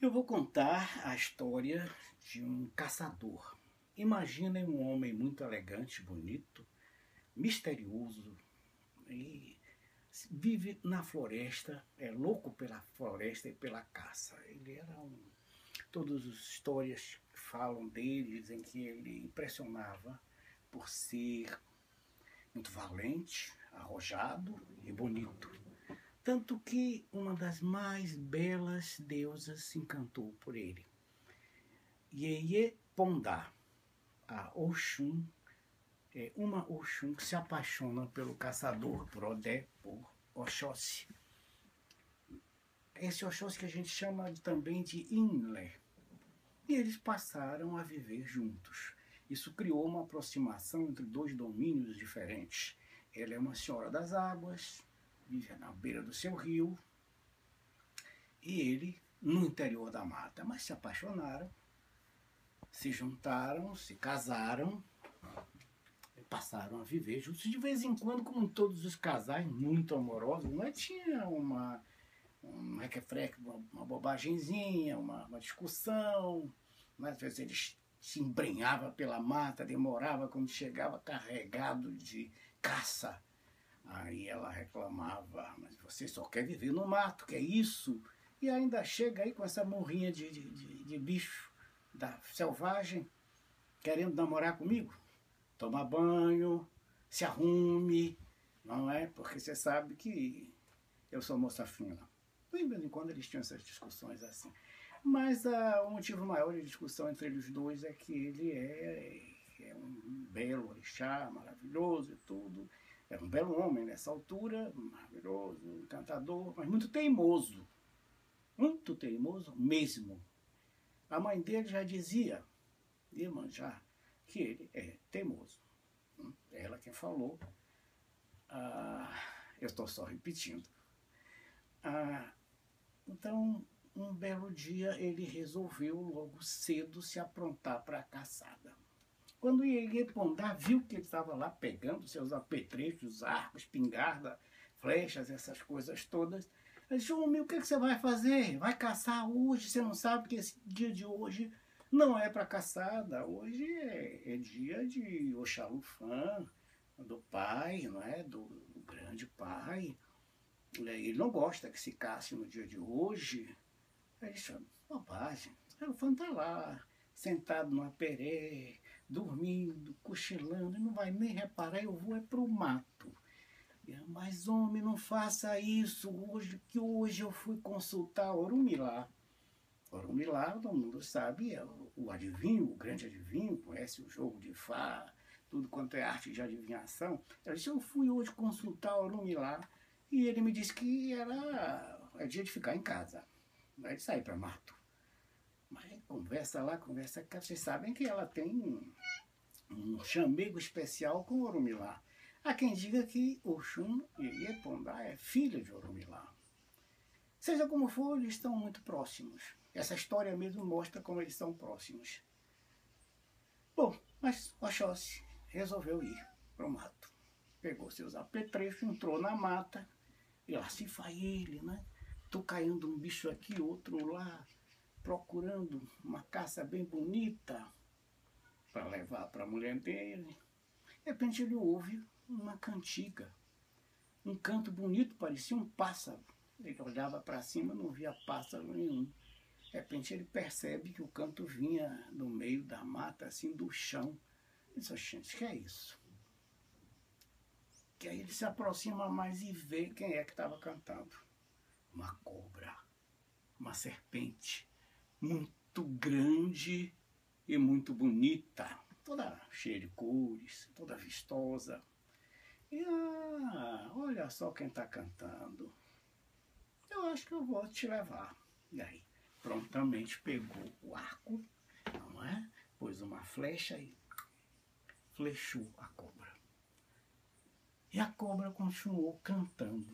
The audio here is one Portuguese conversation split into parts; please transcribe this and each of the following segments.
Eu vou contar a história de um caçador. Imaginem um homem muito elegante, bonito, misterioso e vive na floresta, é louco pela floresta e pela caça. Ele era todas as histórias que falam dele dizem que ele impressionava por ser muito valente, arrojado e bonito. Tanto que uma das mais belas deusas se encantou por ele. Yeye Pondá, a Oxum, é uma Oxum que se apaixona pelo caçador, por Odé, por Oxóssi. Esse Oxóssi que a gente chama também de Inlé. E eles passaram a viver juntos. Isso criou uma aproximação entre dois domínios diferentes. Ela é uma senhora das águas, vive na beira do seu rio, e ele no interior da mata. Mas se apaixonaram, se juntaram, se casaram, e passaram a viver juntos. De vez em quando, como todos os casais muito amorosos, não é? Tinha uma requefreque, uma bobagemzinha, uma discussão, mas às vezes eles se embrenhava pela mata, demorava quando chegava carregado de caça. Aí ela reclamava, mas você só quer viver no mato, que é isso? E ainda chega aí com essa morrinha de bicho da selvagem, querendo namorar comigo? Toma banho, se arrume, não é? Porque você sabe que eu sou moça fina. De vez em quando eles tinham essas discussões assim. Mas o motivo maior de discussão entre eles dois é que ele é um belo orixá, maravilhoso e tudo. É um belo homem nessa altura, maravilhoso, encantador, mas muito teimoso mesmo. A mãe dele já dizia, Iemanjá, que ele é teimoso. Ela quem falou, eu estou só repetindo. Então, um belo dia ele resolveu logo cedo se aprontar para a caçada. Quando Yeye Pondá viu que ele estava lá pegando seus apetrechos, arcos, espingarda, flechas, essas coisas todas, ele disse: homem, o que você vai fazer? Vai caçar hoje? Você não sabe que esse dia de hoje não é para caçada. Hoje é dia de Oxalufã, do pai, não é? Do grande pai. Ele não gosta que se casse no dia de hoje. Aí disse: bobagem, o fã está lá, sentado no aperê, dormindo, cochilando, não vai nem reparar, eu vou é pro mato. Mas homem, não faça isso, que hoje eu fui consultar Orumilá. Orumilá, todo mundo sabe, é o adivinho, o grande adivinho, conhece o jogo de Fá, tudo quanto é arte de adivinhação. Ele disse: eu fui hoje consultar Orumilá e ele me disse que é dia de ficar em casa, não é de sair para mato. Mas conversa lá, conversa cá, vocês sabem que ela tem um chamego especial com Orumilá. Há quem diga que Oxum e Pondá é filha de Orumilá. Seja como for, eles estão muito próximos. Essa história mesmo mostra como eles são próximos. Bom, mas Oxóssi resolveu ir para o mato. Pegou seus apetrechos, entrou na mata, e lá se vai ele, né? Tô caindo um bicho aqui, outro lá, procurando uma caça bem bonita para levar para a mulher dele. De repente ele ouve uma cantiga, um canto bonito, parecia um pássaro. Ele olhava para cima, não via pássaro nenhum. De repente ele percebe que o canto vinha do meio da mata, assim, do chão. Ele disse: gente, que é isso? Que aí ele se aproxima mais e vê quem é que estava cantando. Uma cobra, uma serpente, muito grande e muito bonita, toda cheia de cores, toda vistosa. E olha só quem está cantando. Eu acho que eu vou te levar. E aí, prontamente pegou o arco, não é? Pôs uma flecha e flechou a cobra. E a cobra continuou cantando.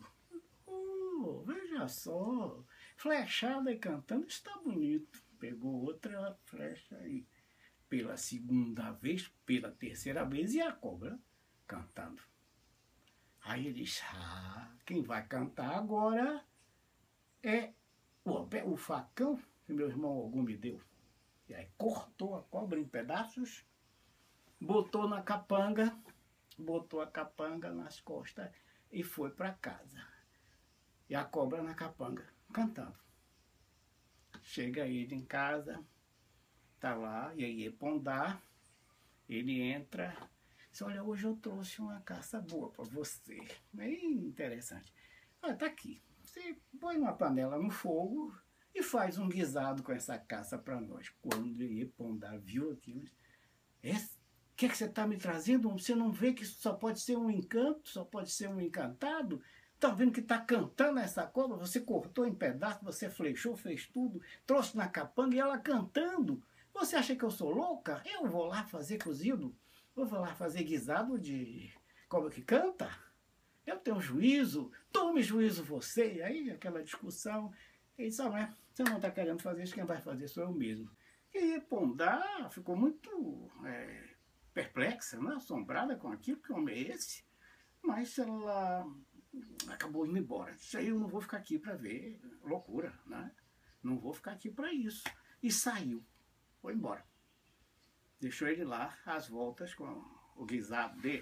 Veja só, flechada e cantando, está bonito. Pegou outra flecha e pela segunda vez, pela terceira vez, e a cobra cantando. Aí ele disse: quem vai cantar agora é o facão que meu irmão Ogum me deu. E aí cortou a cobra em pedaços, botou na capanga, botou a capanga nas costas e foi para casa. E a cobra na capanga, cantando. Chega ele em casa, tá lá, Iê Pondá, ele entra, diz, olha, hoje eu trouxe uma caça boa para você. Bem interessante. Olha, tá aqui. Você põe uma panela no fogo e faz um guisado com essa caça para nós. Quando Iê Pondá viu aquilo, o que você está me trazendo? Você não vê que isso só pode ser um encanto, só pode ser um encantado? Está vendo que está cantando essa cobra? Você cortou em pedaços, você flechou, fez tudo, trouxe na capanga e ela cantando. Você acha que eu sou louca? Eu vou lá fazer cozido? Vou lá fazer guisado de cobra que canta? Eu tenho juízo, tome juízo você. E aí aquela discussão, ele disse, mas você não está querendo fazer isso, quem vai fazer sou eu mesmo. E Pondá ficou muito perplexa, né? Assombrada com aquilo, que homem é esse? Mas ela acabou indo embora. Isso aí eu não vou ficar aqui para ver, loucura, né? Não vou ficar aqui para isso. E saiu, foi embora. Deixou ele lá, às voltas, com o guisado dele.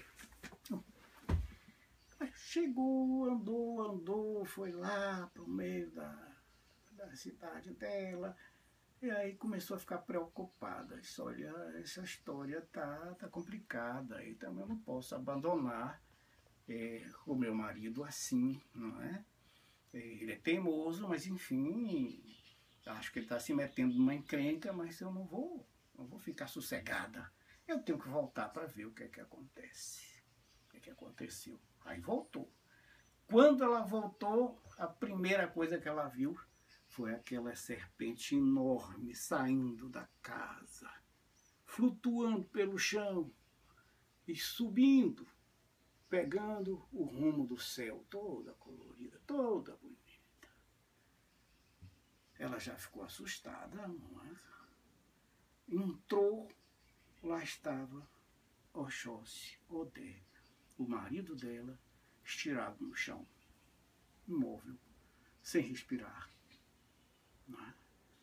Chegou, andou, foi lá para o meio da cidade dela. E aí começou a ficar preocupada. Disse, olha, essa história tá complicada. E também eu não posso abandonar o meu marido assim, não é? Ele é teimoso, mas enfim, acho que ele está se metendo numa encrenca, mas eu não vou ficar sossegada. Eu tenho que voltar para ver o que é que acontece. O que é que aconteceu? Aí voltou. Quando ela voltou, a primeira coisa que ela viu foi aquela serpente enorme saindo da casa, flutuando pelo chão e subindo, pegando o rumo do céu, toda colorida, toda bonita. Ela já ficou assustada, não é? Entrou, lá estava Oxóssi, Odé, o marido dela, estirado no chão, imóvel, sem respirar. Não é?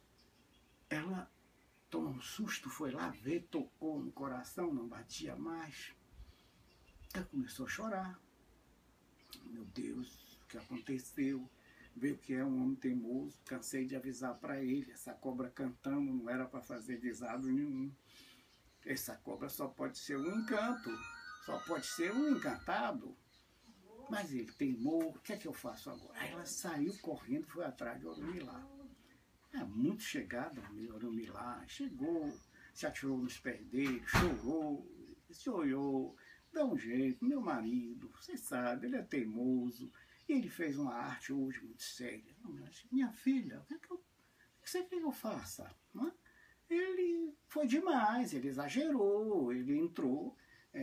Ela tomou um susto, foi lá ver, tocou no coração, não batia mais. Ela começou a chorar. Meu Deus, o que aconteceu? Veio que é um homem teimoso, cansei de avisar para ele, essa cobra cantando não era para fazer guisado nenhum. Essa cobra só pode ser um encanto, só pode ser um encantado. Mas ele teimou, o que é que eu faço agora? Aí ela saiu correndo, foi atrás de Orumilá. Muito chegada a Orumilá, chegou, se atirou nos pés dele, chorou, se olhou, dá um jeito, meu marido, você sabe, ele é teimoso, e ele fez uma arte hoje muito séria. Minha filha, o que você quer que eu faça? Não é? Ele foi demais, ele exagerou, ele entrou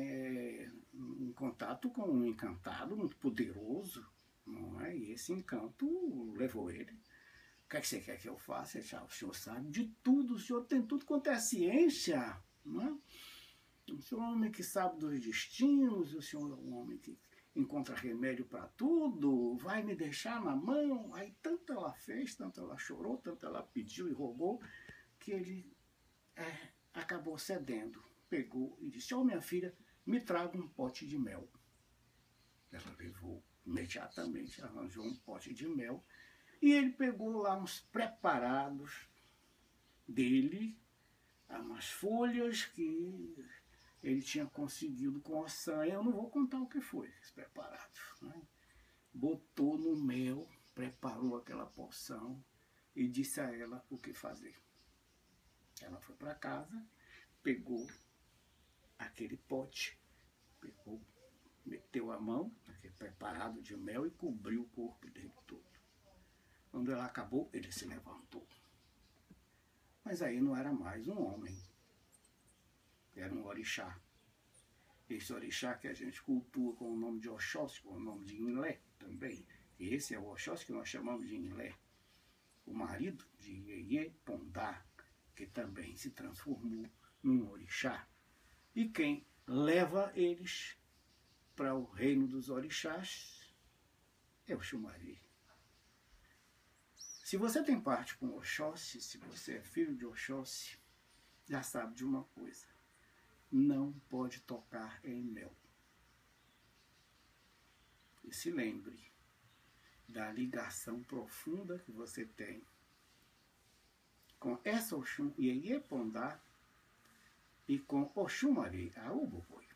em contato com um encantado muito poderoso, não é? E esse encanto levou ele. O que é que você quer que eu faça? O senhor sabe de tudo, o senhor tem tudo quanto é ciência, não é? O senhor é um homem que sabe dos destinos, o senhor é um homem que encontra remédio para tudo, vai me deixar na mão. Aí tanto ela fez, tanto ela chorou, tanto ela pediu e rogou, que ele acabou cedendo. Pegou e disse, minha filha, me traga um pote de mel. Ela levou imediatamente, arranjou um pote de mel, e ele pegou lá uns preparados dele, umas folhas que ele tinha conseguido com a sanha. Eu não vou contar o que foi esse preparado, né? Botou no mel, preparou aquela poção e disse a ela o que fazer. Ela foi para casa, pegou aquele pote, meteu a mão naquele preparado de mel e cobriu o corpo dele todo. Quando ela acabou, ele se levantou. Mas aí não era mais um homem, era um orixá. Esse orixá que a gente cultua com o nome de Oxóssi, com o nome de Inlé também. E esse é o Oxóssi que nós chamamos de Inlé, o marido de Iê Pondá, que também se transformou num orixá. E quem leva eles para o reino dos orixás é o Xumari. Se você tem parte com Oxóssi, se você é filho de Oxóssi, já sabe de uma coisa: não pode tocar em mel. E se lembre da ligação profunda que você tem com essa Oxum Iê Pondá e com Oxumaré, a Ubugoi.